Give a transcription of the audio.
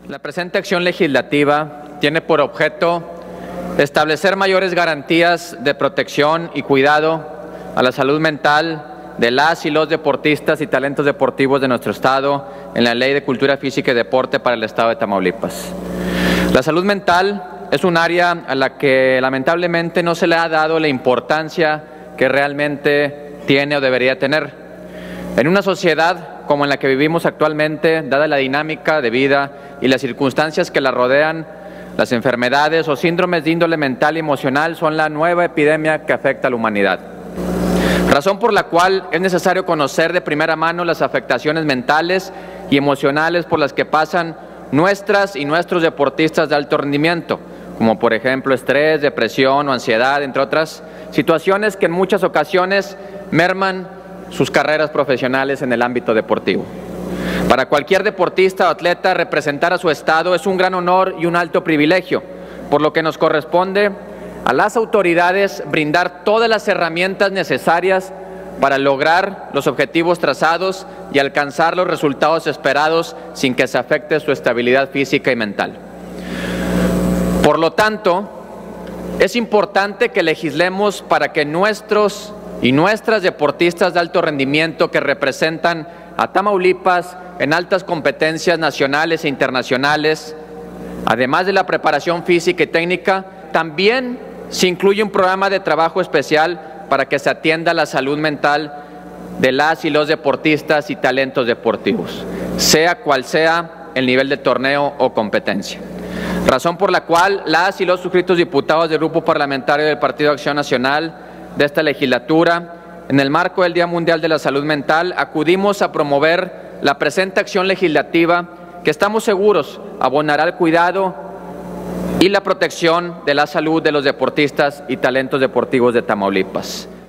La presente acción legislativa tiene por objeto establecer mayores garantías de protección y cuidado a la salud mental de las y los deportistas y talentos deportivos de nuestro Estado en la Ley de Cultura Física y Deporte para el Estado de Tamaulipas. La salud mental es un área a la que lamentablemente no se le ha dado la importancia que realmente tiene o debería tener. En una sociedad como en la que vivimos actualmente, dada la dinámica de vida y las circunstancias que la rodean, las enfermedades o síndromes de índole mental y emocional son la nueva epidemia que afecta a la humanidad. Razón por la cual es necesario conocer de primera mano las afectaciones mentales y emocionales por las que pasan nuestras y nuestros deportistas de alto rendimiento, como por ejemplo estrés, depresión o ansiedad, entre otras situaciones que en muchas ocasiones merman sus carreras profesionales en el ámbito deportivo. Para cualquier deportista o atleta, representar a su estado es un gran honor y un alto privilegio, por lo que nos corresponde a las autoridades brindar todas las herramientas necesarias para lograr los objetivos trazados y alcanzar los resultados esperados sin que se afecte su estabilidad física y mental. Por lo tanto, es importante que legislemos para que nuestros y nuestras deportistas de alto rendimiento que representan a Tamaulipas en altas competencias nacionales e internacionales, además de la preparación física y técnica, también se incluye un programa de trabajo especial para que se atienda la salud mental de las y los deportistas y talentos deportivos, sea cual sea el nivel de torneo o competencia. Razón por la cual las y los suscritos diputados del Grupo Parlamentario del Partido Acción Nacional de esta legislatura, en el marco del Día Mundial de la Salud Mental, acudimos a promover la presente acción legislativa que estamos seguros abonará al cuidado y la protección de la salud de los deportistas y talentos deportivos de Tamaulipas.